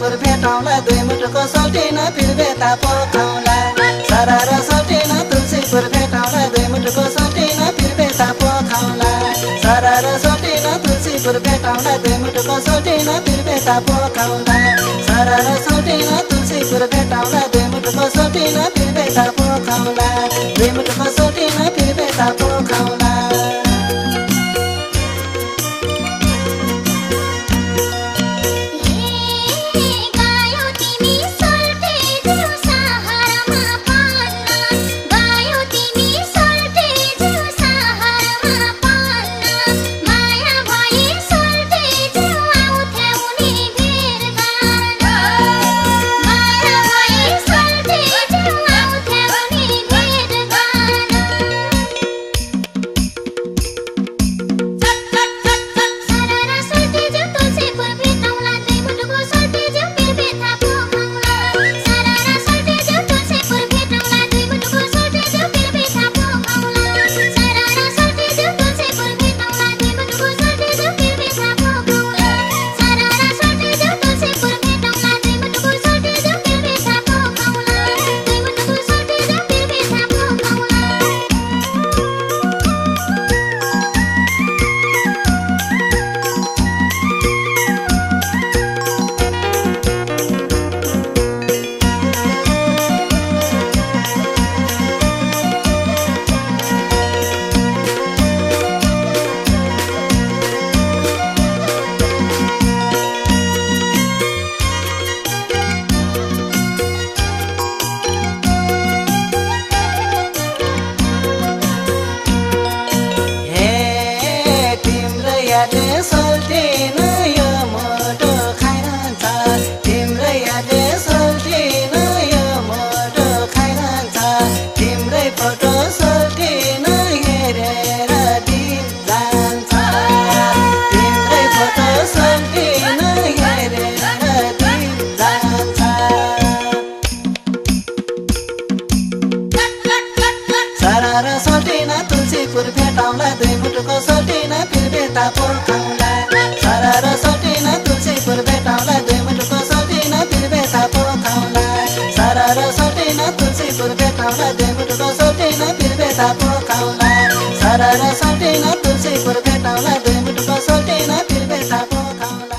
तुलसीपुर भेटौँला दुई मुटुको सल्टिन पिरबेता पोखौँला सरर सल्टिन तुलसीपुर भेटौँला दुई मुटुको सल्टिन पिरबेता पोखौँला सरर सल्टिन तुलसीपुर भेटौँला दुई मुटुको सल्टिन पिरबेता पोखौँला सरर सल्टिन तुलसीपुर भेटौँला दुई मुटुको सल्टिन पिरबेता पोखौँला दुई मुटुको सल्टिन पिरबेता पोखौँला सल्टिन यो मोटो खाइरहन्छ तिम्रै यादले सल्टिन यो मोटो खाइरहन्छ तिम्रै फोटो सल्टिन हेरेर दिन जान्छ तिम्रै फोटो सल्टिन हेरेर दिन जान्छ सरर सल्टिन तुलसीपुर भेटौँला दुई मुटुको सल्टिन पिरबेता पोखौँला सरर सल्टिन तुलसीपुर भेटौँला दुई मुटुको सल्टिन पिरबेता पोखौँला सरर सल्टिन तुलसीपुर भेटौँला दुई मुटुको सल्टिन पिरबेता पोखौँला सरर सल्टिन तुलसीपुर भेटौँला दुई मुटुको सल्टिन पिरबेता पोखौँला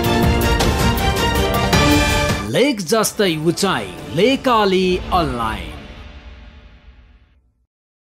लेक जस्तै उचाइ लेकाली अनलाइन